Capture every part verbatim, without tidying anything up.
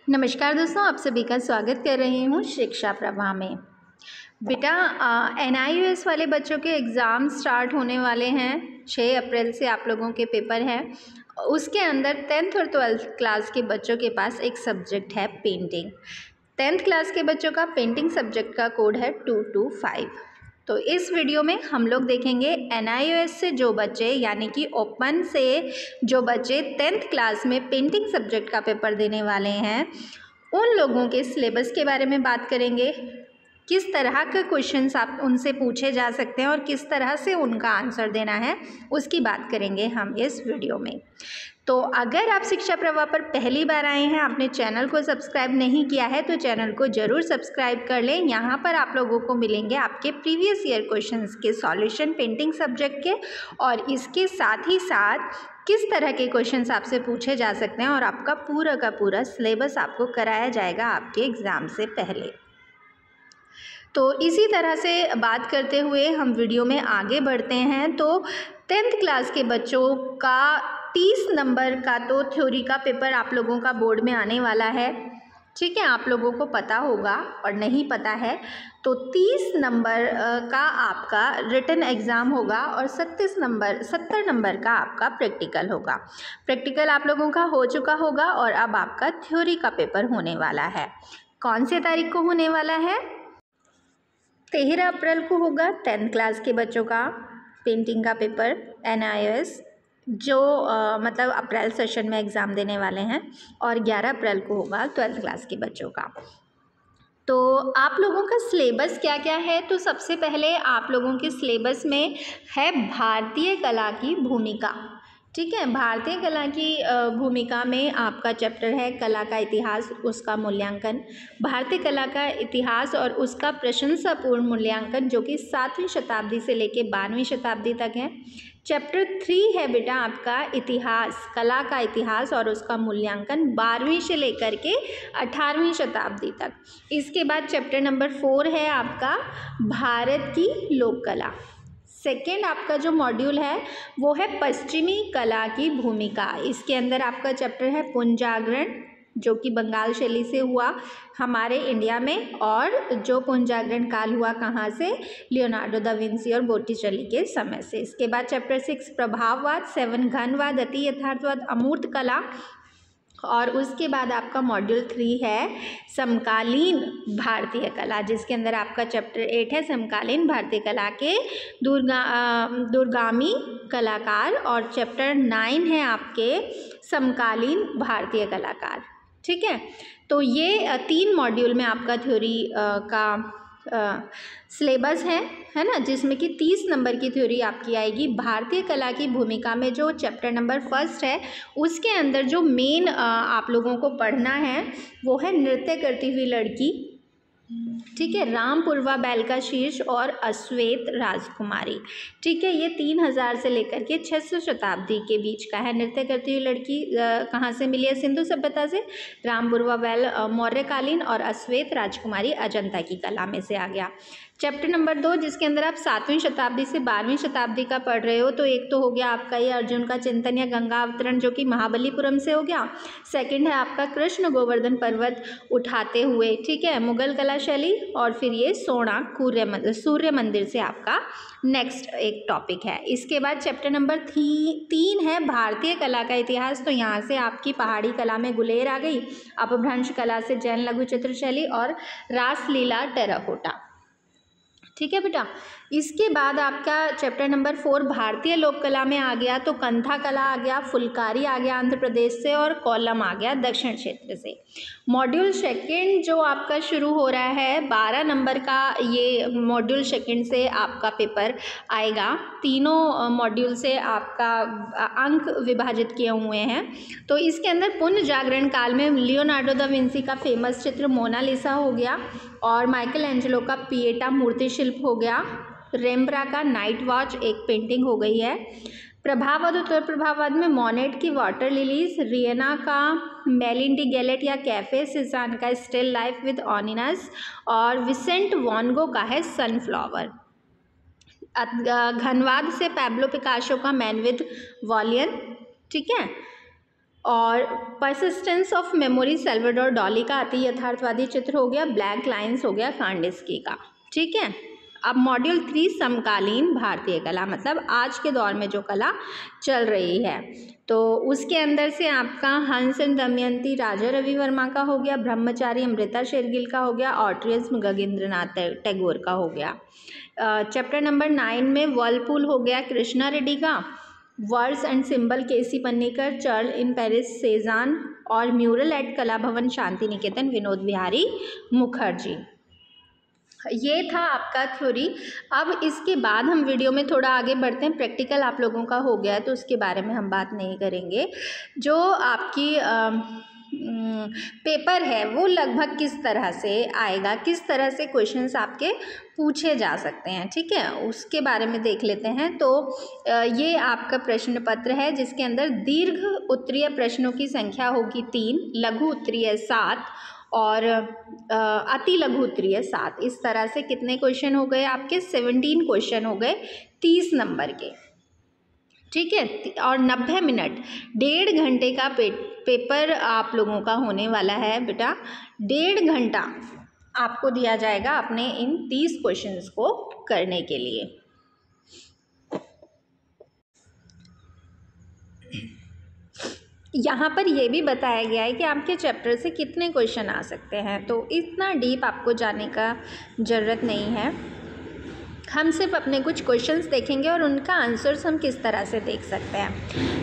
नमस्कार दोस्तों, आप सभी का स्वागत कर रही हूँ शिक्षा प्रभा में। बेटा, एन आई ओ एस वाले बच्चों के एग्ज़ाम स्टार्ट होने वाले हैं। छः अप्रैल से आप लोगों के पेपर हैं। उसके अंदर टेंथ और ट्वेल्थ क्लास के बच्चों के पास एक सब्जेक्ट है पेंटिंग। टेंथ क्लास के बच्चों का पेंटिंग सब्जेक्ट का कोड है टू टू फाइव। तो इस वीडियो में हम लोग देखेंगे एन आई ओ एस से जो बच्चे यानी कि ओपन से जो बच्चे टेंथ क्लास में पेंटिंग सब्जेक्ट का पेपर देने वाले हैं उन लोगों के सिलेबस के बारे में बात करेंगे। किस तरह के क्वेश्चंस आप उनसे पूछे जा सकते हैं और किस तरह से उनका आंसर देना है उसकी बात करेंगे हम इस वीडियो में। तो अगर आप शिक्षा प्रभा पर पहली बार आए हैं, आपने चैनल को सब्सक्राइब नहीं किया है तो चैनल को ज़रूर सब्सक्राइब कर लें। यहाँ पर आप लोगों को मिलेंगे आपके प्रीवियस ईयर क्वेश्चंस के सॉल्यूशन पेंटिंग सब्जेक्ट के, और इसके साथ ही साथ किस तरह के क्वेश्चंस आपसे पूछे जा सकते हैं और आपका पूरा का पूरा सिलेबस आपको कराया जाएगा आपके एग्ज़ाम से पहले। तो इसी तरह से बात करते हुए हम वीडियो में आगे बढ़ते हैं। तो टेंथ क्लास के बच्चों का तीस नंबर का तो थ्योरी का पेपर आप लोगों का बोर्ड में आने वाला है, ठीक है। आप लोगों को पता होगा, और नहीं पता है तो तीस नंबर का आपका रिटन एग्ज़ाम होगा और छत्तीस नंबर सत्तर नंबर का आपका प्रैक्टिकल होगा। प्रैक्टिकल आप लोगों का हो चुका होगा और अब आपका थ्योरी का पेपर होने वाला है। कौन से तारीख को होने वाला है? तेरह अप्रैल को होगा टेंथ क्लास के बच्चों का पेंटिंग का paper N I O S, जो आ, मतलब अप्रैल सेशन में एग्ज़ाम देने वाले हैं, और ग्यारह अप्रैल को होगा ट्वेल्थ क्लास के बच्चों का। तो आप लोगों का सिलेबस क्या क्या है? तो सबसे पहले आप लोगों के सिलेबस में है भारतीय कला की भूमिका, ठीक है। भारतीय कला की भूमिका में आपका चैप्टर है कला का इतिहास, उसका मूल्यांकन। भारतीय कला का इतिहास और उसका प्रशंसापूर्ण मूल्यांकन, जो कि सातवीं शताब्दी से लेकर बारहवीं शताब्दी तक है। चैप्टर थ्री है बेटा आपका इतिहास, कला का इतिहास और उसका मूल्यांकन बारहवीं से लेकर के अठारहवीं शताब्दी तक। इसके बाद चैप्टर नंबर फोर है आपका भारत की लोक कला। सेकेंड आपका जो मॉड्यूल है वो है पश्चिमी कला की भूमिका। इसके अंदर आपका चैप्टर है पुनर्जागरण, जो कि बंगाल शैली से हुआ हमारे इंडिया में, और जो पुनर्जागरण काल हुआ कहाँ से? लियोनार्डो दा विंसी और बोटिचेली के समय से। इसके बाद चैप्टर सिक्स प्रभाववाद, सेवन घनवाद, अति यथार्थवाद, अमूर्त कला, और उसके बाद आपका मॉड्यूल थ्री है समकालीन भारतीय कला, जिसके अंदर आपका चैप्टर एट है समकालीन भारतीय कला के दूरगा दूरगामी कलाकार, और चैप्टर नाइन है आपके समकालीन भारतीय कलाकार, ठीक है। तो ये तीन मॉड्यूल में आपका थ्योरी का सिलेबस है है ना, जिसमें कि तीस नंबर की थ्योरी आपकी आएगी। भारतीय कला की भूमिका में जो चैप्टर नंबर फर्स्ट है उसके अंदर जो मेन आप लोगों को पढ़ना है वो है नृत्य करती हुई लड़की, ठीक है, रामपूर्वा बैल का शीर्ष और अश्वेत राजकुमारी, ठीक है। ये तीन हज़ार से लेकर के छः सौ शताब्दी के बीच का है। नृत्य करती हुई लड़की कहाँ से मिली है? सिंधु सभ्यता से। रामपूर्वा बैल मौर्यकालीन, और अश्वेत राजकुमारी अजंता की कला में से आ गया। चैप्टर नंबर दो, जिसके अंदर आप सातवीं शताब्दी से बारहवीं शताब्दी का पढ़ रहे हो, तो एक तो हो गया आपका ये अर्जुन का चिंतन या गंगा अवतरण, जो कि महाबलीपुरम से हो गया। सेकंड है आपका कृष्ण गोवर्धन पर्वत उठाते हुए, ठीक है, मुगल कला शैली, और फिर ये सोना सूर्य मंदिर सूर्य मंदिर से आपका नेक्स्ट एक टॉपिक है। इसके बाद चैप्टर नंबर थी तीन है भारतीय कला का इतिहास। तो यहाँ से आपकी पहाड़ी कला में गुलेर आ गई, अपभ्रंश कला से जैन लघु चित्र शैली, और रासलीला टेराकोटा, ठीक है बेटा। इसके बाद आपका चैप्टर नंबर फोर भारतीय लोक कला में आ गया, तो कंथा कला आ गया, फुलकारी आ गया आंध्र प्रदेश से, और कोल्लम आ गया दक्षिण क्षेत्र से। मॉड्यूल सेकंड जो आपका शुरू हो रहा है बारह नंबर का, ये मॉड्यूल सेकंड से आपका पेपर आएगा। तीनों मॉड्यूल से आपका अंक विभाजित किए हुए हैं। तो इसके अंदर पुनर्जागरण काल में लियोनार्डो दा विंसी का फेमस चित्र मोनालिसा हो गया, और माइकल एंजेलो का पिएटा मूर्ति शिल्प हो गया, रेम्ब्रा का नाइट वॉच एक पेंटिंग हो गई है। प्रभाववाद, उत्तर प्रभाववाद में मोनेट की वाटर लिलीज, रियना का मेलिंडी गैलेट या कैफे सिजान का स्टिल लाइफ विद ऑनिनस, और विसेंट वॉन गो का है सनफ्लावर। घनवाद से पैब्लो पिकासो का मैन विद वॉलियन, ठीक है। और परसिस्टेंस ऑफ मेमोरी सैल्वाडोर डाली का अति यथार्थवादी चित्र हो गया, ब्लैक लाइन्स हो गया कांडिस्की का। ठीक है, अब मॉड्यूल थ्री समकालीन भारतीय कला, मतलब आज के दौर में जो कला चल रही है, तो उसके अंदर से आपका हंस एंड दमयंती राजा रवि वर्मा का हो गया, ब्रह्मचारी अमृता शेरगिल का हो गया, ऑट्रियम गगनेंद्रनाथ टैगोर का हो गया। चैप्टर नंबर नाइन में वर्लपूल हो गया कृष्णा रेड्डी का, words and symbol K C Panikkar, चर्ल इन पेरिस सेजान, और म्यूरल एट कला भवन शांति निकेतन विनोद बिहारी मुखर्जी। ये था आपका थ्योरी। अब इसके बाद हम वीडियो में थोड़ा आगे बढ़ते हैं। प्रैक्टिकल आप लोगों का हो गया तो उसके बारे में हम बात नहीं करेंगे। जो आपकी आ, पेपर है वो लगभग किस तरह से आएगा, किस तरह से क्वेश्चंस आपके पूछे जा सकते हैं, ठीक है, उसके बारे में देख लेते हैं। तो ये आपका प्रश्न पत्र है जिसके अंदर दीर्घ उत्तरीय प्रश्नों की संख्या होगी तीन, लघु उत्तरीय सात और अति लघु उत्तरीय सात। इस तरह से कितने क्वेश्चन हो गए आपके? सेवनटीन क्वेश्चन हो गए तीस नंबर के, ठीक है। और नब्बे मिनट, डेढ़ घंटे का पे, पेपर आप लोगों का होने वाला है बेटा। डेढ़ घंटा आपको दिया जाएगा अपने इन तीस क्वेश्चंस को करने के लिए। यहाँ पर यह भी बताया गया है कि आपके चैप्टर से कितने क्वेश्चन आ सकते हैं, तो इतना डीप आपको जाने का ज़रूरत नहीं है। हम सिर्फ अपने कुछ क्वेश्चंस देखेंगे और उनका आंसर्स हम किस तरह से देख सकते हैं।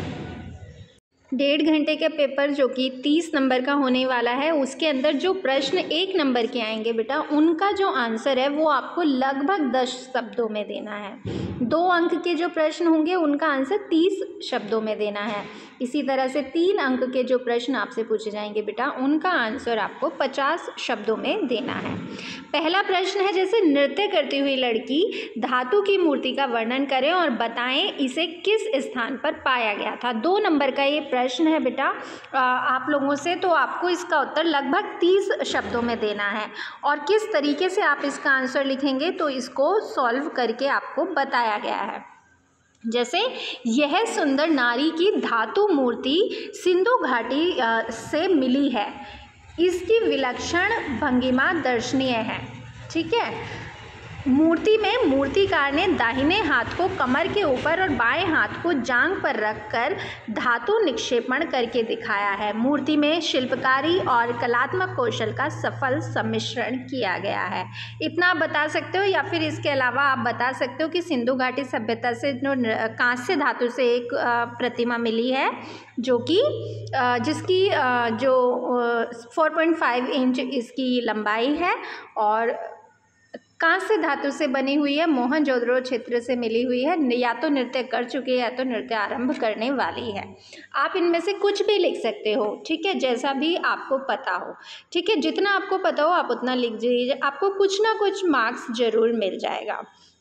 डेढ़ घंटे के पेपर जो कि तीस नंबर का होने वाला है, उसके अंदर जो प्रश्न एक नंबर के आएंगे बेटा, उनका जो आंसर है वो आपको लगभग दस शब्दों में देना है। दो अंक के जो प्रश्न होंगे उनका आंसर तीस शब्दों में देना है। इसी तरह से तीन अंक के जो प्रश्न आपसे पूछे जाएंगे बेटा, उनका आंसर आपको पचास शब्दों में देना है। पहला प्रश्न है, जैसे नृत्य करती हुई लड़की धातु की मूर्ति का वर्णन करें और बताएं इसे किस स्थान पर पाया गया था। दो नंबर का ये प्रश्न है बेटा आप लोगों से, तो आपको इसका उत्तर लगभग तीस शब्दों में देना है। और किस तरीके से आप इसका आंसर लिखेंगे तो इसको सॉल्व करके आपको बताया गया है। जैसे यह सुंदर नारी की धातु मूर्ति सिंधु घाटी से मिली है, इसकी विलक्षण भंगिमा दर्शनीय है, ठीक है। मूर्ति में मूर्तिकार ने दाहिने हाथ को कमर के ऊपर और बाएं हाथ को जांघ पर रखकर धातु निक्षेपण करके दिखाया है। मूर्ति में शिल्पकारी और कलात्मक कौशल का सफल सम्मिश्रण किया गया है। इतना आप बता सकते हो, या फिर इसके अलावा आप बता सकते हो कि सिंधु घाटी सभ्यता से जो कांस्य धातु से एक प्रतिमा मिली है, जो कि जिसकी जो चार पॉइंट पाँच इंच इसकी लंबाई है और कांस्य धातु से बनी हुई है, मोहनजोदड़ो क्षेत्र से मिली हुई है, या तो नृत्य कर चुकी है या तो नृत्य आरंभ करने वाली है। आप इनमें से कुछ भी लिख सकते हो, ठीक है, जैसा भी आपको पता हो, ठीक है। जितना आपको पता हो आप उतना लिख दीजिए, आपको कुछ ना कुछ मार्क्स जरूर मिल जाएगा।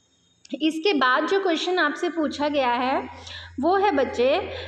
इसके बाद जो क्वेश्चन आपसे पूछा गया है वो है बच्चे,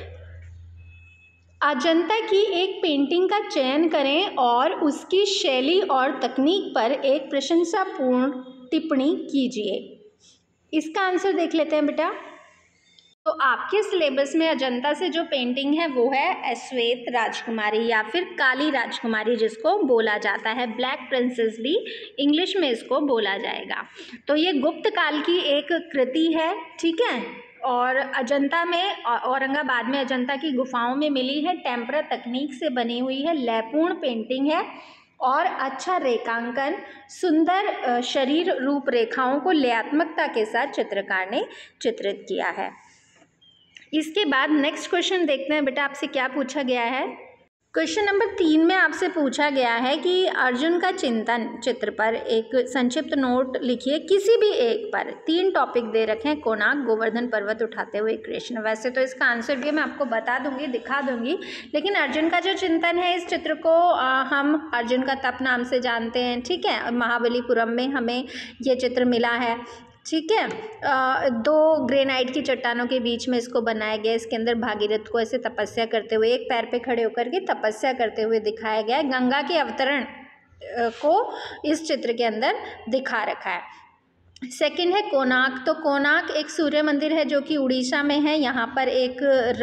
अजंता की एक पेंटिंग का चयन करें और उसकी शैली और तकनीक पर एक प्रशंसापूर्ण टिप्पणी कीजिए। इसका आंसर देख लेते हैं बेटा। तो आपके सिलेबस में अजंता से जो पेंटिंग है वो है श्वेत राजकुमारी या फिर काली राजकुमारी, जिसको बोला जाता है ब्लैक प्रिंसेस भी इंग्लिश में इसको बोला जाएगा। तो ये गुप्त काल की एक कृति है, ठीक है, और अजंता में, औरंगाबाद में अजंता की गुफाओं में मिली है, टेम्परा तकनीक से बनी हुई है, लयपूर्ण पेंटिंग है और अच्छा रेखांकन, सुंदर शरीर रूपरेखाओं को लयात्मकता के साथ चित्रकार ने चित्रित किया है। इसके बाद नेक्स्ट क्वेश्चन देखते हैं बेटा आपसे क्या पूछा गया है। क्वेश्चन नंबर तीन में आपसे पूछा गया है कि अर्जुन का चिंतन चित्र पर एक संक्षिप्त नोट लिखिए, किसी भी एक पर। तीन टॉपिक दे रखे हैं, कोणार्क, गोवर्धन पर्वत उठाते हुए कृष्ण। वैसे तो इसका आंसर भी मैं आपको बता दूंगी, दिखा दूंगी, लेकिन अर्जुन का जो चिंतन है, इस चित्र को आ, हम अर्जुन का तप नाम से जानते हैं, ठीक है। महाबलीपुरम में हमें ये चित्र मिला है, ठीक है। दो ग्रेनाइट की चट्टानों के बीच में इसको बनाया गया। इसके अंदर भागीरथ को ऐसे तपस्या करते हुए, एक पैर पे खड़े होकर के तपस्या करते हुए दिखाया गया है। गंगा के अवतरण को इस चित्र के अंदर दिखा रखा है। सेकंड है कोणार्क। तो कोणार्क एक सूर्य मंदिर है जो कि उड़ीसा में है। यहाँ पर एक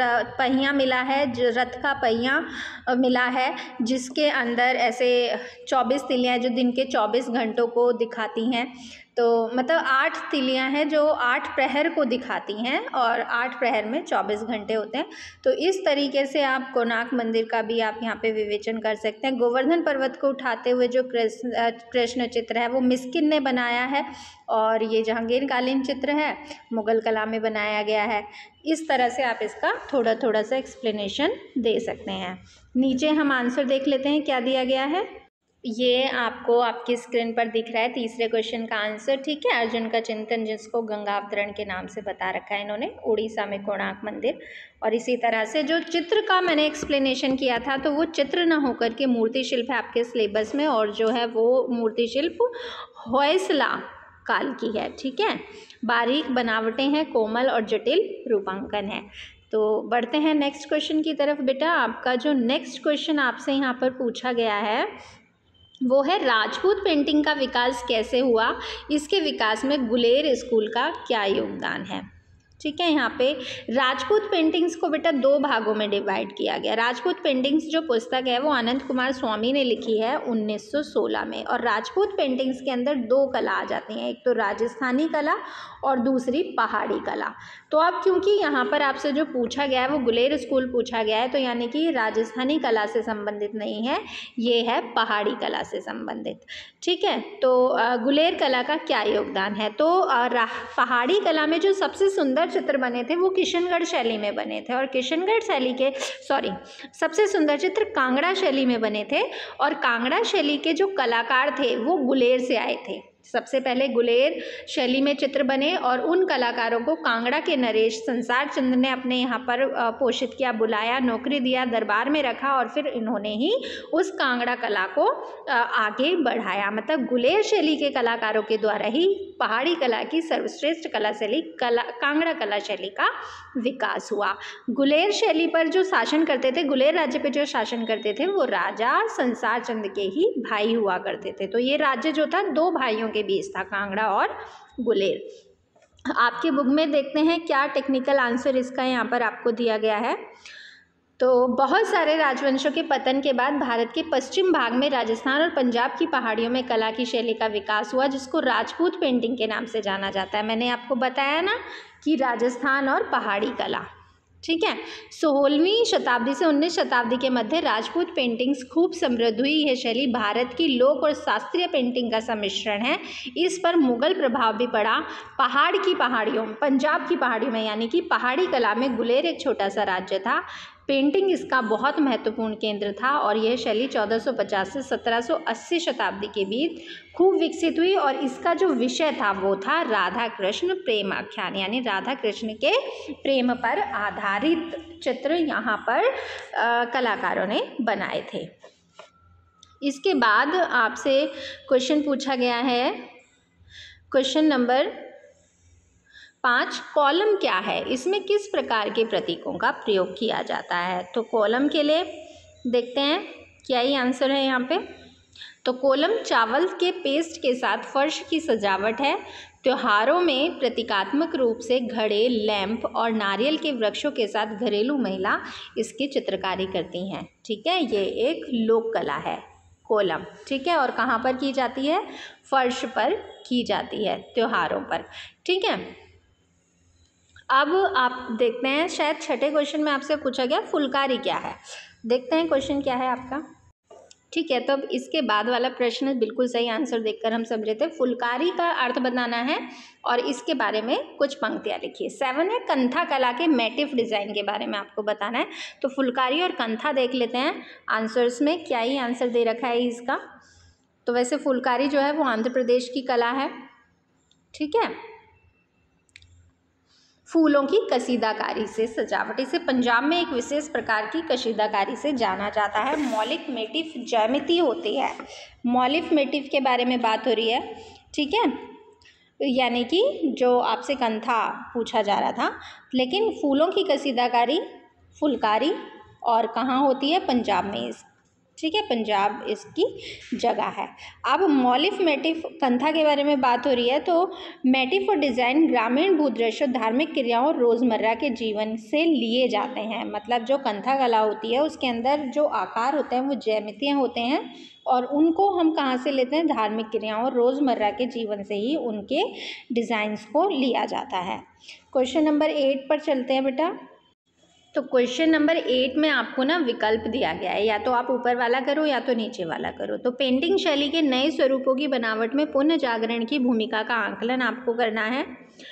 पहिया मिला है, जो रथ का पहिया मिला है, जिसके अंदर ऐसे चौबीस तिलियाँ जो दिन के चौबीस घंटों को दिखाती हैं। तो मतलब आठ तिलियाँ हैं जो आठ प्रहर को दिखाती हैं, और आठ प्रहर में चौबीस घंटे होते हैं। तो इस तरीके से आप कोणार्क मंदिर का भी आप यहाँ पे विवेचन कर सकते हैं। गोवर्धन पर्वत को उठाते हुए जो कृष्ण कृष्ण चित्र है वो मिस्किन ने बनाया है, और ये जहांगीरकालीन चित्र है, मुग़ल कला में बनाया गया है। इस तरह से आप इसका थोड़ा थोड़ा सा एक्सप्लेनेशन दे सकते हैं। नीचे हम आंसर देख लेते हैं क्या दिया गया है। ये आपको आपकी स्क्रीन पर दिख रहा है तीसरे क्वेश्चन का आंसर, ठीक है। अर्जुन का चिंतन, जिसको गंगावतरण के नाम से बता रखा है इन्होंने, उड़ीसा में कोणार्क मंदिर। और इसी तरह से जो चित्र का मैंने एक्सप्लेनेशन किया था, तो वो चित्र ना होकर के मूर्ति शिल्प है आपके सिलेबस में, और जो है वो मूर्ति शिल्प होयसला काल की है, ठीक है। बारीक बनावटें हैं, कोमल और जटिल रूपांकन है। तो बढ़ते हैं नेक्स्ट क्वेश्चन की तरफ। बेटा आपका जो नेक्स्ट क्वेश्चन आपसे यहाँ पर पूछा गया है वो है राजपूत पेंटिंग का विकास कैसे हुआ, इसके विकास में गुलेर स्कूल का क्या योगदान है, ठीक है। यहाँ पे राजपूत पेंटिंग्स को बेटा दो भागों में डिवाइड किया गया। राजपूत पेंटिंग्स जो पुस्तक है वो आनंद कुमार स्वामी ने लिखी है उन्नीस सौ सोलह में, और राजपूत पेंटिंग्स के अंदर दो कला आ जाती हैं, एक तो राजस्थानी कला और दूसरी पहाड़ी कला। तो अब क्योंकि यहाँ पर आपसे जो पूछा गया है वो गुलेर स्कूल पूछा गया है, तो यानी कि राजस्थानी कला से संबंधित नहीं है, ये है पहाड़ी कला से संबंधित, ठीक है। तो गुलेर कला का क्या योगदान है, तो पहाड़ी कला में जो सबसे सुंदर चित्र बने थे वो किशनगढ़ शैली में बने थे, और किशनगढ़ शैली के सॉरी सबसे सुंदर चित्र कांगड़ा शैली में बने थे, और कांगड़ा शैली के जो कलाकार थे वो गुलेर से आए थे। सबसे पहले गुलेर शैली में चित्र बने, और उन कलाकारों को कांगड़ा के नरेश संसार चंद्र ने अपने यहाँ पर पोषित किया, बुलाया, नौकरी दिया, दरबार में रखा, और फिर इन्होंने ही उस कांगड़ा कला को आगे बढ़ाया। मतलब गुलेर शैली के कलाकारों के द्वारा ही पहाड़ी कला की सर्वश्रेष्ठ कला शैली कला कांगड़ा कला शैली का विकास हुआ। गुलेर शैली पर जो शासन करते थे, गुलेर राज्य पे जो शासन करते थे, वो राजा संसार चंद्र के ही भाई हुआ करते थे। तो ये राज्य जो था दो भाइयों के बीच था, कांगड़ा और गुलेर। आपके बुक में देखते हैं क्या टेक्निकल आंसर इसका यहाँ पर आपको दिया गया है। तो बहुत सारे राजवंशों के पतन के बाद भारत के पश्चिम भाग में राजस्थान और पंजाब की पहाड़ियों में कला की शैली का विकास हुआ, जिसको राजपूत पेंटिंग के नाम से जाना जाता है। मैंने आपको बताया ना कि राजस्थान और पहाड़ी कला, ठीक है। सोलहवीं शताब्दी से उन्नीस शताब्दी के मध्य राजपूत पेंटिंग्स खूब समृद्ध हुई। यह शैली भारत की लोक और शास्त्रीय पेंटिंग का सम्मिश्रण है। इस पर मुगल प्रभाव भी पड़ा। पहाड़ की पहाड़ियों पंजाब की पहाड़ियों में, यानी कि पहाड़ी कला में गुलेर एक छोटा सा राज्य था। पेंटिंग इसका बहुत महत्वपूर्ण केंद्र था, और यह शैली चौदह सौ पचास से सत्रह सौ अस्सी शताब्दी के बीच खूब विकसित हुई, और इसका जो विषय था वो था राधा कृष्ण प्रेम आख्यान, यानी राधा कृष्ण के प्रेम पर आधारित चित्र यहाँ पर आ, कलाकारों ने बनाए थे। इसके बाद आपसे क्वेश्चन पूछा गया है, क्वेश्चन नंबर पाँच, कॉलम क्या है, इसमें किस प्रकार के प्रतीकों का प्रयोग किया जाता है। तो कॉलम के लिए देखते हैं क्या ही आंसर है यहाँ पे। तो कॉलम चावल के पेस्ट के साथ फर्श की सजावट है। त्योहारों में प्रतीकात्मक रूप से घड़े, लैंप और नारियल के वृक्षों के साथ घरेलू महिला इसकी चित्रकारी करती हैं, ठीक है। ये एक लोक कला है कॉलम, ठीक है। और कहाँ पर की जाती है, फर्श पर की जाती है त्योहारों पर, ठीक है। अब आप देखते हैं, शायद छठे क्वेश्चन में आपसे पूछा गया फुलकारी क्या है। देखते हैं क्वेश्चन क्या है आपका, ठीक है। तो अब इसके बाद वाला प्रश्न बिल्कुल सही आंसर देखकर हम समझ रहे थे। फुलकारी का अर्थ बताना है और इसके बारे में कुछ पंक्तियाँ लिखिए। सेवन है कंथा कला के मैटिफ डिज़ाइन के बारे में आपको बताना है। तो फुलकारी और कंथा देख लेते हैं आंसर्स में क्या ही आंसर दे रखा है इसका। तो वैसे फुलकारी जो है वो आंध्र प्रदेश की कला है, ठीक है। फूलों की कसीदाकारी से सजावट, इसे पंजाब में एक विशेष प्रकार की कसीदाकारी से जाना जाता है। मौलिक मोटिफ ज्यामिति होती है। मौलिक मोटिफ के बारे में बात हो रही है, ठीक है। यानी कि जो आपसे कंथा पूछा जा रहा था, लेकिन फूलों की कसीदाकारी फुलकारी और कहाँ होती है, पंजाब में। ठीक है, पंजाब इसकी जगह है। अब मौलिफ मेटिफ कंथा के बारे में बात हो रही है, तो मेटिफ और डिज़ाइन ग्रामीण भूदृश्य धार्मिक क्रियाओं और रोज़मर्रा के जीवन से लिए जाते हैं। मतलब जो कंथा कला होती है उसके अंदर जो आकार होते हैं वो ज्यामितियाँ होते हैं और उनको हम कहाँ से लेते हैं, धार्मिक क्रियाओं और रोज़मर्रा के जीवन से ही उनके डिज़ाइंस को लिया जाता है। क्वेश्चन नंबर एट पर चलते हैं बेटा। तो क्वेश्चन नंबर एट में आपको ना विकल्प दिया गया है, या तो आप ऊपर वाला करो या तो नीचे वाला करो। तो पेंटिंग शैली के नए स्वरूपों की बनावट में पुनः जागरण की भूमिका का आंकलन आपको करना है।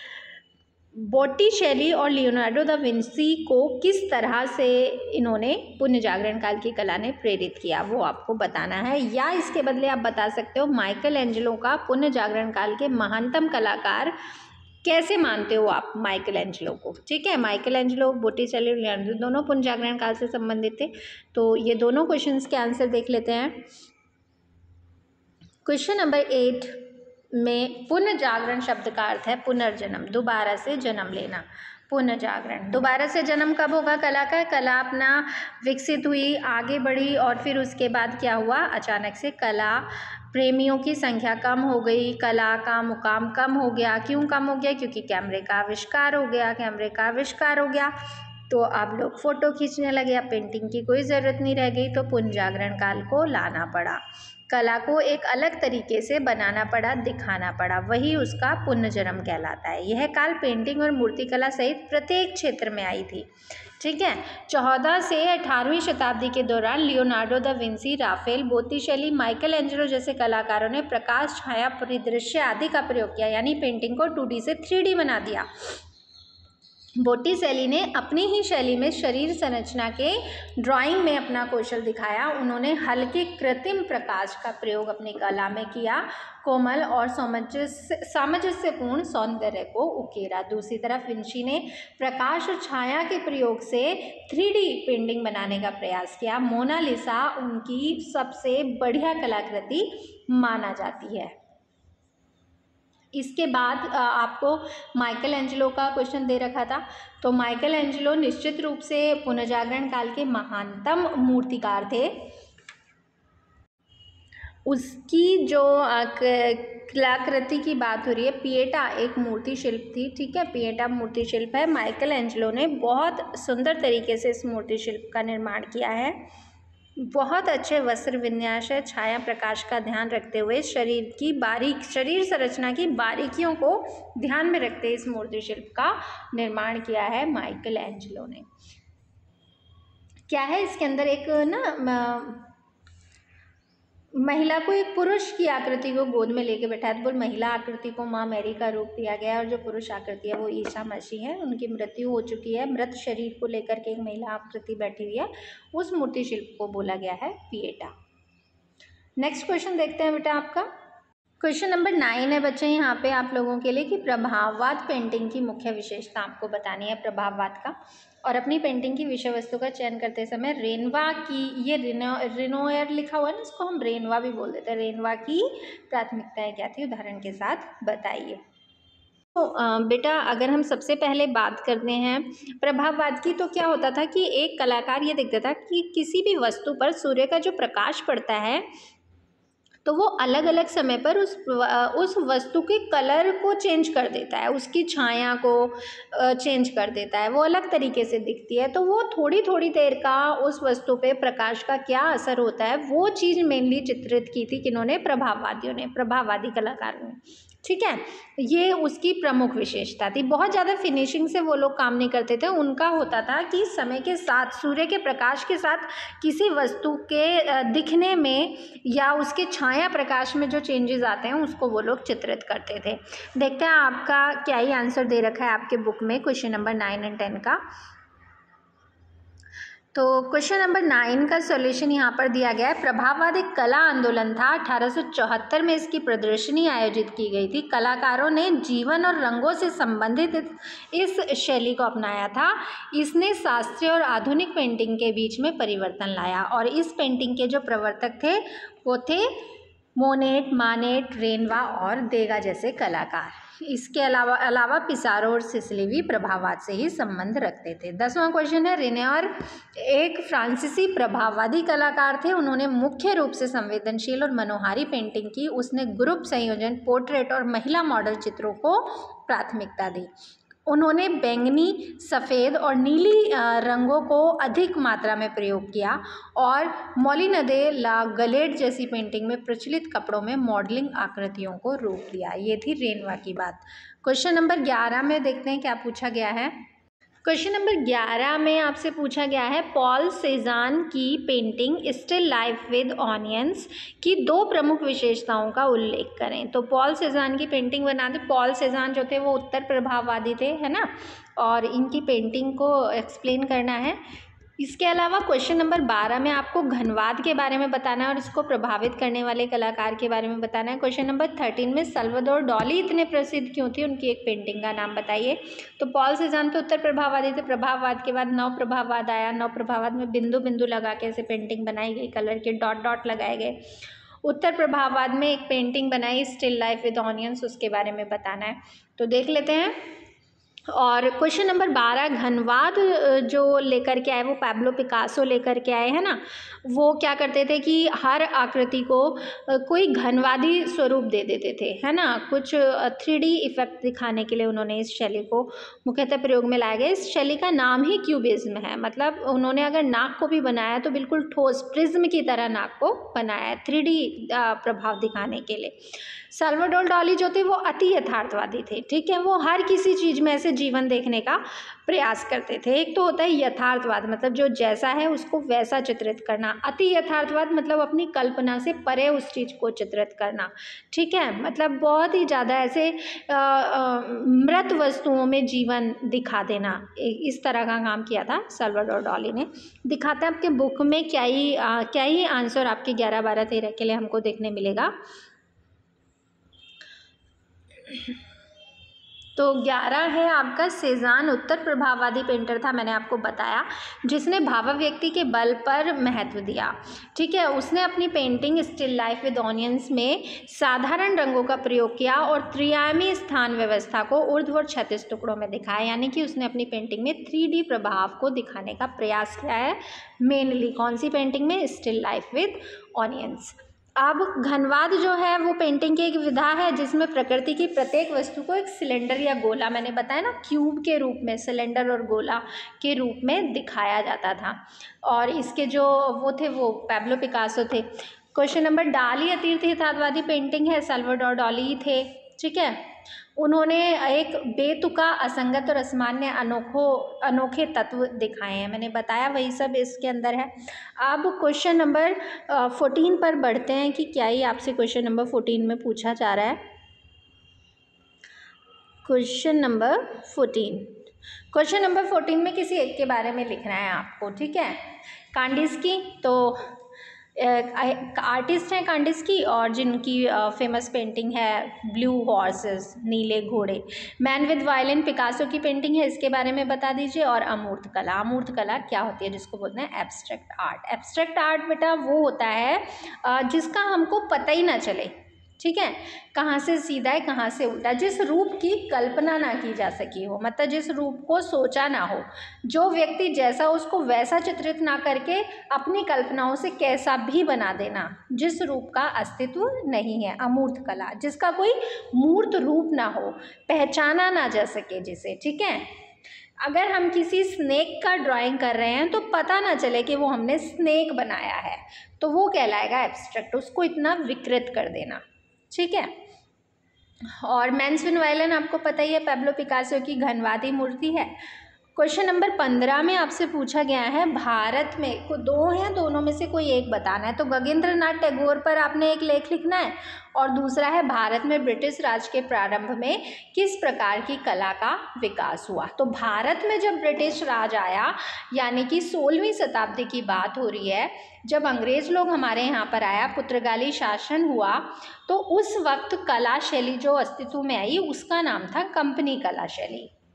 बोटिचेली और लियोनार्डो दा विंसी को किस तरह से इन्होंने पुनः जागरण काल की कला ने प्रेरित किया, वो आपको बताना है। या इसके बदले आप बता सकते हो माइकल एंजेलो का पुनः जागरण काल के महानतम कलाकार कैसे मानते हो आप माइकल एंजेलो को। ठीक है, माइकल एंजेलो, बोटिचेली, लियोनार्डो दोनों पुनः जागरण काल से संबंधित थे। तो ये दोनों क्वेश्चंस के आंसर देख लेते हैं। क्वेश्चन नंबर एट में पुनः जागरण शब्द का अर्थ है पुनर्जन्म, दोबारा से जन्म लेना। पुनः जागरण, दोबारा से जन्म कब होगा कला का? कला अपना विकसित हुई, आगे बढ़ी और फिर उसके बाद क्या हुआ, अचानक से कला प्रेमियों की संख्या कम हो गई, कला का मुकाम कम हो गया। क्यों कम हो गया? क्योंकि कैमरे का आविष्कार हो गया। कैमरे का आविष्कार हो गया तो अब लोग फ़ोटो खींचने लगे, अब पेंटिंग की कोई ज़रूरत नहीं रह गई, तो पुनः जागरण काल को लाना पड़ा। कला को एक अलग तरीके से बनाना पड़ा, दिखाना पड़ा, वही उसका पुनर्जन्म कहलाता है। यह काल पेंटिंग और मूर्तिकला सहित प्रत्येक क्षेत्र में आई थी। ठीक है, चौदह से अठारहवीं शताब्दी के दौरान Leonardo da Vinci, Raphael, Botticelli, Michelangelo जैसे कलाकारों ने प्रकाश, छाया, परिदृश्य आदि का प्रयोग किया, यानी पेंटिंग को टू डी से थ्री डी बना दिया। बोटिचेली ने अपनी ही शैली में शरीर संरचना के ड्राइंग में अपना कौशल दिखाया। उन्होंने हल्के कृत्रिम प्रकाश का प्रयोग अपनी कला में किया, कोमल और सामंजस्य सामंजस्यपूर्ण सौंदर्य को उकेरा। दूसरी तरफ विंसी ने प्रकाश और छाया के प्रयोग से थ्री डी पेंटिंग बनाने का प्रयास किया। मोनालिसा उनकी सबसे बढ़िया कलाकृति माना जाती है। इसके बाद आपको माइकल एंजेलो का क्वेश्चन दे रखा था, तो माइकल एंजेलो निश्चित रूप से पुनर्जागरण काल के महानतम मूर्तिकार थे। उसकी जो कलाकृति की बात हो रही है, पिएटा एक मूर्ति शिल्प थी। ठीक है, पिएटा मूर्ति शिल्प है। माइकल एंजेलो ने बहुत सुंदर तरीके से इस मूर्ति शिल्प का निर्माण किया है। बहुत अच्छे वस्त्र विन्यास है, छाया प्रकाश का ध्यान रखते हुए शरीर की बारीक शरीर संरचना की बारीकियों को ध्यान में रखते इस मूर्ति शिल्प का निर्माण किया है माइकल एंजेलो ने। क्या है इसके अंदर, एक ना महिला को, एक पुरुष की आकृति को गोद में लेके बैठा है। तो महिला आकृति को माँ मैरी का रूप दिया गया है और जो पुरुष आकृति है वो ईसा मसीह है। उनकी मृत्यु हो चुकी है। मृत शरीर को लेकर के एक महिला आकृति बैठी हुई है, उस मूर्ति शिल्प को बोला गया है पिएटा। नेक्स्ट क्वेश्चन देखते हैं बेटा आपका। क्वेश्चन नंबर नाइन है बच्चे यहाँ पे आप लोगों के लिए कि प्रभाववाद पेंटिंग की मुख्य विशेषता आपको बतानी है, प्रभाववाद का। और अपनी पेंटिंग की विषय वस्तु का चयन करते समय रेनवा की, ये रिनो रिनोयर लिखा हुआ है ना, इसको हम रेनवा भी बोल देते हैं। रेनवा की प्राथमिकताएं क्या थी, उदाहरण के साथ बताइए। तो बेटा अगर हम सबसे पहले बात करते हैं प्रभाववाद की, तो क्या होता था कि एक कलाकार ये देखता था कि किसी भी वस्तु पर सूर्य का जो प्रकाश पड़ता है तो वो अलग अलग समय पर उस उस वस्तु के कलर को चेंज कर देता है, उसकी छाया को चेंज कर देता है, वो अलग तरीके से दिखती है। तो वो थोड़ी थोड़ी देर का उस वस्तु पे प्रकाश का क्या असर होता है, वो चीज़ मेनली चित्रित की थी किन्होंने, प्रभाववादियों ने, प्रभाववादी कलाकारों ने। ठीक है, ये उसकी प्रमुख विशेषता थी। बहुत ज़्यादा फिनिशिंग से वो लोग काम नहीं करते थे। उनका होता था कि समय के साथ, सूर्य के प्रकाश के साथ किसी वस्तु के दिखने में या उसके छाया प्रकाश में जो चेंजेस आते हैं उसको वो लोग चित्रित करते थे। देखते हैं आपका क्या ही आंसर दे रखा है आपके बुक में question number nine and ten का। तो क्वेश्चन नंबर नाइन का सॉल्यूशन यहाँ पर दिया गया है। प्रभाववाद एक कला आंदोलन था। अठारह सौ चौहत्तर में इसकी प्रदर्शनी आयोजित की गई थी। कलाकारों ने जीवन और रंगों से संबंधित इस शैली को अपनाया था। इसने शास्त्रीय और आधुनिक पेंटिंग के बीच में परिवर्तन लाया और इस पेंटिंग के जो प्रवर्तक थे वो थे मोनेट, मानेट, रेनवा और देगा जैसे कलाकार। इसके अलावा अलावा पिसारो और सिसिली भी प्रभाववाद से ही संबंध रखते थे। दसवां क्वेश्चन है, रेनॉर एक फ्रांसीसी प्रभाववादी कलाकार थे। उन्होंने मुख्य रूप से संवेदनशील और मनोहारी पेंटिंग की। उसने ग्रुप संयोजन, पोर्ट्रेट और महिला मॉडल चित्रों को प्राथमिकता दी। उन्होंने बैंगनी, सफ़ेद और नीली रंगों को अधिक मात्रा में प्रयोग किया और मोलिनदे ला गलेट जैसी पेंटिंग में प्रचलित कपड़ों में मॉडलिंग आकृतियों को रूप दिया। ये थी रेनवा की बात। क्वेश्चन नंबर ग्यारह में देखते हैं क्या पूछा गया है। क्वेश्चन नंबर ग्यारह में आपसे पूछा गया है, पॉल सेजान की painting still life with onions की दो प्रमुख विशेषताओं का उल्लेख करें। तो पॉल सेजान की पेंटिंग बना दे। पॉल सेजान जो थे वो उत्तर प्रभाववादी थे, है ना, और इनकी पेंटिंग को एक्सप्लेन करना है। इसके अलावा क्वेश्चन नंबर बारह में आपको घनवाद के बारे में बताना है और इसको प्रभावित करने वाले कलाकार के बारे में बताना है। क्वेश्चन नंबर थर्टीन में सल्वाडोर डाली इतने प्रसिद्ध क्यों थी, उनकी एक पेंटिंग का नाम बताइए। तो पॉल सेजान तो उत्तर प्रभाववादी थे। प्रभाववाद के बाद नव प्रभाववाद आया। नव प्रभाववाद में बिंदु बिंदु लगा के ऐसे पेंटिंग बनाई गई, कलर के डॉट डॉट लगाए गए। उत्तर प्रभाववाद में एक पेंटिंग बनाई स्टिल लाइफ विद ऑनियंस, उसके बारे में बताना है। तो देख लेते हैं। और क्वेश्चन नंबर बारह, घनवाद जो लेकर के आए वो पैब्लो पिकासो लेकर के आए, है ना। वो क्या करते थे कि हर आकृति को कोई घनवादी स्वरूप दे देते थे, है ना। कुछ थ्री डी इफेक्ट दिखाने के लिए उन्होंने इस शैली को मुख्यतः प्रयोग में लाया गया। इस शैली का नाम ही क्यूबिज्म है। मतलब उन्होंने अगर नाक को भी बनाया तो बिल्कुल ठोस प्रिज्म की तरह नाक को बनाया है, थ्री डी प्रभाव दिखाने के लिए। सल्वाडोर डाली जो थे वो अति यथार्थवादी थे, ठीक है। वो हर किसी चीज़ में ऐसे जीवन देखने का प्रयास करते थे। एक तो होता है यथार्थवाद, मतलब जो जैसा है उसको वैसा चित्रित करना। अति यथार्थवाद मतलब अपनी कल्पना से परे उस चीज़ को चित्रित करना, ठीक है। मतलब बहुत ही ज़्यादा ऐसे आ, आ, मृत वस्तुओं में जीवन दिखा देना, इस तरह का काम किया था सल्वाडोर डाली ने। दिखाते हैं आपके बुक में क्या ही आ, क्या ही आंसर आपके ग्यारह बारह तेरह के लिए हमको देखने मिलेगा। तो ग्यारह है आपका, सेजान उत्तर प्रभाववादी पेंटर था, मैंने आपको बताया, जिसने भावाव्यक्ति के बल पर महत्व दिया, ठीक है। उसने अपनी painting still life with onions में साधारण रंगों का प्रयोग किया और त्रिआयामी स्थान व्यवस्था को ऊर्ध्व और क्षैतिज टुकड़ों में दिखाया। यानी कि उसने अपनी पेंटिंग में थ्री डी प्रभाव को दिखाने का प्रयास किया है मेनली। कौन सी पेंटिंग में? Still life with onions. अब घनवाद जो है वो पेंटिंग की एक विधा है जिसमें प्रकृति की प्रत्येक वस्तु को एक सिलेंडर या गोला, मैंने बताया ना, क्यूब के रूप में, सिलेंडर और गोला के रूप में दिखाया जाता था। और इसके जो वो थे वो पैब्लो पिकासो थे। क्वेश्चन नंबर, डाली अतीत यथार्थवादी पेंटिंग है, सल्वाडोर डाली थे, ठीक है। उन्होंने एक बेतुका, असंगत और असामान्य अनोखो अनोखे तत्व दिखाए हैं, मैंने बताया वही सब इसके अंदर है। अब क्वेश्चन नंबर फोर्टीन पर बढ़ते हैं कि क्या ही आपसे क्वेश्चन नंबर फोर्टीन में पूछा जा रहा है। Question number fourteen question number fourteen में किसी एक के बारे में लिखना है आपको, ठीक है। कांडिस्की तो आर्टिस्ट हैं कांडिस्की, और जिनकी फेमस पेंटिंग है ब्लू हॉर्सेस, नीले घोड़े। मैन विद वायलिन पिकासो की पेंटिंग है, इसके बारे में बता दीजिए। और अमूर्त कला, अमूर्त कला क्या होती है, जिसको बोलते हैं एब्स्ट्रैक्ट आर्ट। एब्स्ट्रैक्ट आर्ट बेटा वो होता है जिसका हमको पता ही ना चले, ठीक है, कहाँ से सीधा है कहाँ से उल्टा, जिस रूप की कल्पना ना की जा सकी हो, मतलब जिस रूप को सोचा ना हो, जो व्यक्ति जैसा उसको वैसा चित्रित ना करके अपनी कल्पनाओं से कैसा भी बना देना, जिस रूप का अस्तित्व नहीं है, अमूर्त कला, जिसका कोई मूर्त रूप ना हो, पहचाना ना जा सके जिसे, ठीक है। अगर हम किसी स्नेक का ड्राइंग कर रहे हैं तो पता ना चले कि वो हमने स्नेक बनाया है, तो वो कहलाएगा एब्स्ट्रैक्ट, उसको इतना विकृत कर देना, ठीक है। और मैन्स विद वायलिन आपको पता ही है, पैब्लो पिकासो की घनवादी मूर्ति है। क्वेश्चन नंबर पंद्रह में आपसे पूछा गया है, भारत में को दो हैं, दोनों में से कोई एक बताना है। तो गगनेंद्र नाथ टैगोर पर आपने एक लेख लिखना है, और दूसरा है भारत में ब्रिटिश राज के प्रारंभ में किस प्रकार की कला का विकास हुआ। तो भारत में जब ब्रिटिश राज आया, यानी कि सोलहवीं शताब्दी की बात हो रही है, जब अंग्रेज लोग हमारे यहाँ पर आया, पुर्तगाली शासन हुआ, तो उस वक्त कला शैली जो अस्तित्व में आई उसका नाम था कंपनी कला शैली,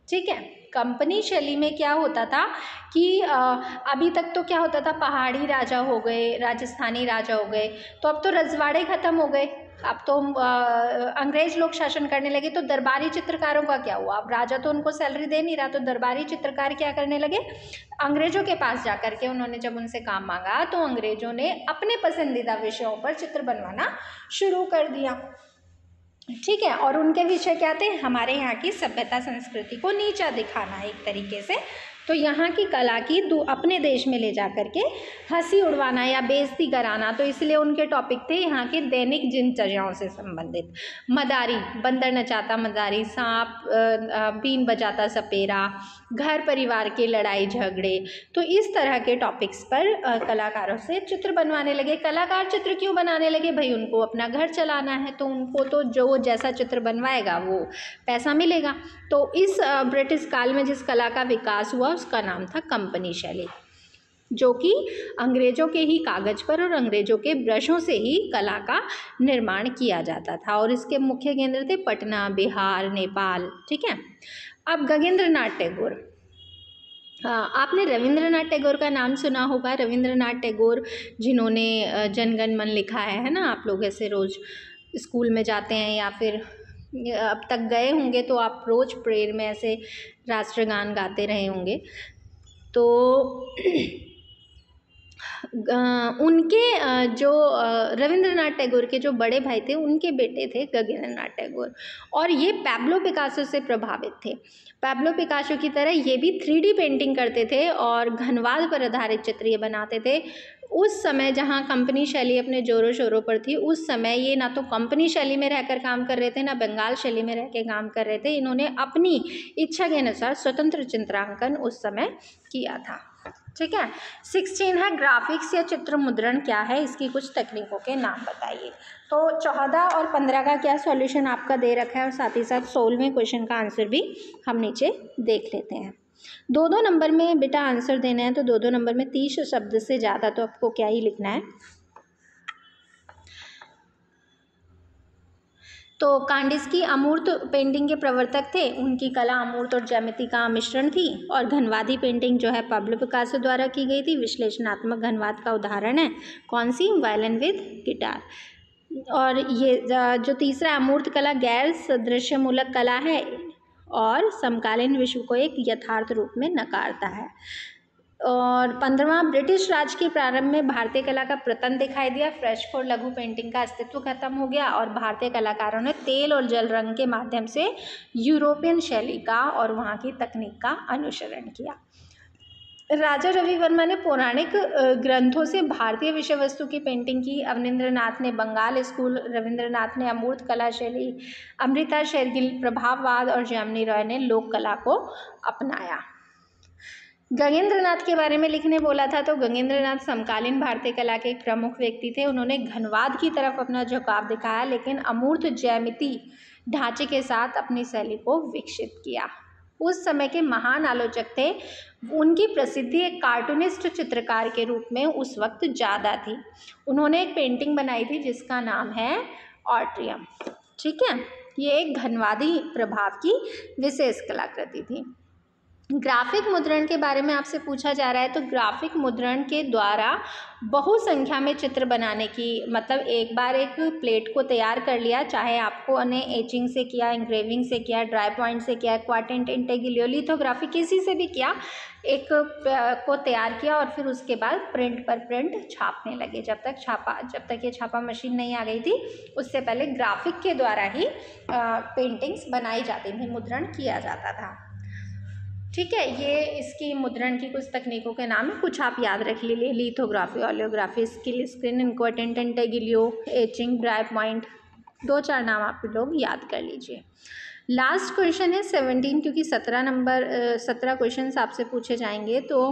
ठीक है। कंपनी शैली में क्या होता था कि आ, अभी तक तो क्या होता था, पहाड़ी राजा हो गए, राजस्थानी राजा हो गए, तो अब तो रजवाड़े ख़त्म हो गए, अब तो अंग्रेज लोग शासन करने लगे, तो दरबारी चित्रकारों का क्या हुआ? अब राजा तो उनको सैलरी दे नहीं रहा, तो दरबारी चित्रकार क्या करने लगे, अंग्रेजों के पास जा कर के उन्होंने जब उनसे काम मांगा तो अंग्रेजों ने अपने पसंदीदा विषयों पर चित्र बनवाना शुरू कर दिया। ठीक है, और उनके विषय क्या थे, हमारे यहाँ की सभ्यता संस्कृति को नीचा दिखाना एक तरीके से, तो यहाँ की कला की दू अपने देश में ले जा कर के हंसी उड़वाना या बेइज्जती कराना, तो इसलिए उनके टॉपिक थे यहाँ के दैनिक दिनचर्याओं से संबंधित। मदारी, बंदर नचाता मदारी, सांप बीन बजाता सपेरा, घर परिवार के लड़ाई झगड़े, तो इस तरह के टॉपिक्स पर कलाकारों से चित्र बनवाने लगे। कलाकार चित्र क्यों बनाने लगे भाई, उनको अपना घर चलाना है, तो उनको तो जो जैसा चित्र बनवाएगा वो पैसा मिलेगा। तो इस ब्रिटिश काल में जिस कला का विकास हुआ उसका नाम था कंपनी शैली, जो कि अंग्रेजों के ही कागज पर और अंग्रेजों के ब्रशों से ही कला का निर्माण किया जाता था, और इसके मुख्य केंद्र थे पटना, बिहार, नेपाल। ठीक है। अब गगनेंद्रनाथ टैगोर, हाँ, आपने रविंद्रनाथ टैगोर का नाम सुना होगा। रविंद्रनाथ टैगोर जिन्होंने जनगण मन लिखा है है ना, आप लोग ऐसे रोज़ स्कूल में जाते हैं या फिर अब तक गए होंगे तो आप रोज़ प्रेयर में ऐसे राष्ट्रगान गाते रहे होंगे। तो उनके जो रविंद्रनाथ टैगोर के जो बड़े भाई थे उनके बेटे थे गगनेंद्रनाथ टैगोर, और ये पैब्लो पिकासो से प्रभावित थे। पैब्लो पिकासो की तरह ये भी थ्री डी पेंटिंग करते थे और घनवाद पर आधारित चित्र ये बनाते थे। उस समय जहाँ कंपनी शैली अपने जोरों शोरों पर थी, उस समय ये ना तो कंपनी शैली में रहकर काम कर रहे थे, ना बंगाल शैली में रह के काम कर रहे थे। इन्होंने अपनी इच्छा के अनुसार स्वतंत्र चित्रांकन उस समय किया था। ठीक है। सिक्सटीन है ग्राफिक्स या चित्र मुद्रण क्या है, इसकी कुछ तकनीकों के नाम बताइए। तो चौदह और पंद्रह का क्या सॉल्यूशन आपका दे रखा है, और साथ ही साथ सोलहवें क्वेश्चन का आंसर भी हम नीचे देख लेते हैं। दो दो नंबर में बेटा आंसर देना है, तो दो दो नंबर में तीस शब्द से ज़्यादा तो आपको क्या ही लिखना है। तो कांडिस्की अमूर्त पेंटिंग के प्रवर्तक थे, उनकी कला अमूर्त और ज्यामिति का मिश्रण थी, और घनवादी पेंटिंग जो है पैब्लो पिकासो द्वारा की गई थी। विश्लेषणात्मक घनवाद का उदाहरण है कौन सी, वायलिन विद गिटार। और ये जो तीसरा अमूर्त कला गैर सदृश्यमूलक कला है और समकालीन विश्व को एक यथार्थ रूप में नकारता है। और पंद्रहवां ब्रिटिश राज के प्रारंभ में भारतीय कला का पतन दिखाई दिया, फ्रेस्को और लघु पेंटिंग का अस्तित्व खत्म हो गया, और भारतीय कलाकारों ने तेल और जल रंग के माध्यम से यूरोपियन शैली का और वहाँ की तकनीक का अनुसरण किया। राजा रवि वर्मा ने पौराणिक ग्रंथों से भारतीय विषय वस्तु की पेंटिंग की। अवनींद्रनाथ ने बंगाल स्कूल, रविंद्रनाथ ने अमूर्त कला शैली, अमृता शेरगिल प्रभाववाद, और जामिनी रॉय ने लोक कला को अपनाया। गगनेंद्रनाथ के बारे में लिखने बोला था, तो गगनेंद्रनाथ समकालीन भारतीय कला के एक प्रमुख व्यक्ति थे। उन्होंने घनवाद की तरफ अपना झुकाव दिखाया, लेकिन अमूर्त ज्यामिति ढांचे के साथ अपनी शैली को विकसित किया। उस समय के महान आलोचक थे, उनकी प्रसिद्धि एक कार्टूनिस्ट चित्रकार के रूप में उस वक्त ज़्यादा थी। उन्होंने एक पेंटिंग बनाई थी जिसका नाम है ऑट्रियम। ठीक है, ये एक घनवादी प्रभाव की विशेष कलाकृति थी। ग्राफिक मुद्रण के बारे में आपसे पूछा जा रहा है, तो ग्राफिक मुद्रण के द्वारा बहुसंख्या में चित्र बनाने की, मतलब एक बार एक प्लेट को तैयार कर लिया, चाहे आपको ने एचिंग से किया, इंग्रेविंग से किया, ड्राई पॉइंट से किया, क्वार्टेंट इंटेग्रियो लिथोग्राफी किसी से भी किया, एक को तैयार किया और फिर उसके बाद प्रिंट पर प्रिंट छापने लगे। जब तक छापा जब तक ये छापा मशीन नहीं आ गई थी, उससे पहले ग्राफिक के द्वारा ही पेंटिंग्स बनाई जाती थी, मुद्रण किया जाता था। ठीक है, ये इसकी मुद्रण की कुछ तकनीकों के नाम है, कुछ आप याद रख लीजिए। लिथोग्राफी, ओलियोग्राफी, स्किल स्क्रीन, इंक्वार्टेंट इंटेग्रियो, एचिंग, ड्राई पॉइंट, दो चार नाम आप लोग याद कर लीजिए। लास्ट क्वेश्चन है सेवनटीन, क्योंकि सत्रह नंबर सत्रह क्वेश्चन आपसे पूछे जाएंगे। तो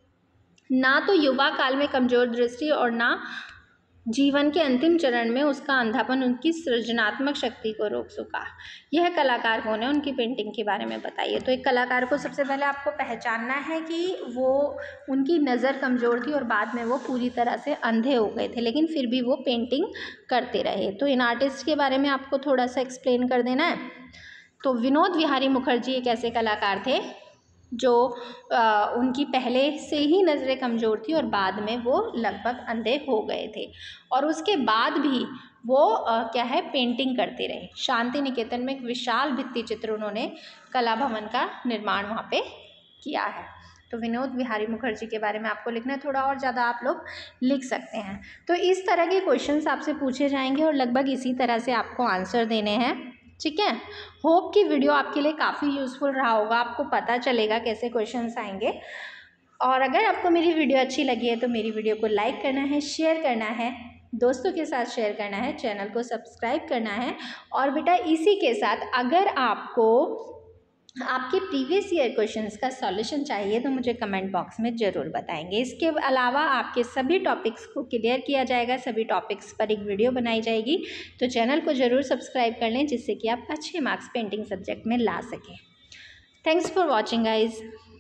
ना तो युवा काल में कमज़ोर दृष्टि और ना जीवन के अंतिम चरण में उसका अंधापन उनकी सृजनात्मक शक्ति को रोक सका। यह कलाकार कौन है, उनकी पेंटिंग के बारे में बताइए। तो एक कलाकार को सबसे पहले आपको पहचानना है कि वो, उनकी नज़र कमज़ोर थी और बाद में वो पूरी तरह से अंधे हो गए थे, लेकिन फिर भी वो पेंटिंग करते रहे। तो इन आर्टिस्ट के बारे में आपको थोड़ा सा एक्सप्लेन कर देना है। तो विनोद विहारी मुखर्जी एक ऐसे कलाकार थे जो आ, उनकी पहले से ही नज़रें कमज़ोर थी और बाद में वो लगभग अंधे हो गए थे, और उसके बाद भी वो आ, क्या है पेंटिंग करते रहे। शांति निकेतन में एक विशाल भित्ति चित्र उन्होंने कला भवन का निर्माण वहाँ पे किया है। तो विनोद विहारी मुखर्जी के बारे में आपको लिखना है, थोड़ा और ज़्यादा आप लोग लिख सकते हैं। तो इस तरह के क्वेश्चंस आपसे पूछे जाएंगे और लगभग इसी तरह से आपको आंसर देने हैं, ठीक है। होप कि वीडियो आपके लिए काफ़ी यूज़फुल रहा होगा, आपको पता चलेगा कैसे क्वेश्चंस आएंगे। और अगर आपको मेरी वीडियो अच्छी लगी है तो मेरी वीडियो को लाइक करना है, शेयर करना है, दोस्तों के साथ शेयर करना है, चैनल को सब्सक्राइब करना है। और बेटा इसी के साथ अगर आपको आपके प्रीवियस ईयर क्वेश्चंस का सॉल्यूशन चाहिए तो मुझे कमेंट बॉक्स में ज़रूर बताएंगे। इसके अलावा आपके सभी टॉपिक्स को क्लियर किया जाएगा, सभी टॉपिक्स पर एक वीडियो बनाई जाएगी। तो चैनल को ज़रूर सब्सक्राइब कर लें जिससे कि आप अच्छे मार्क्स पेंटिंग सब्जेक्ट में ला सकें। Thanks for watching guys.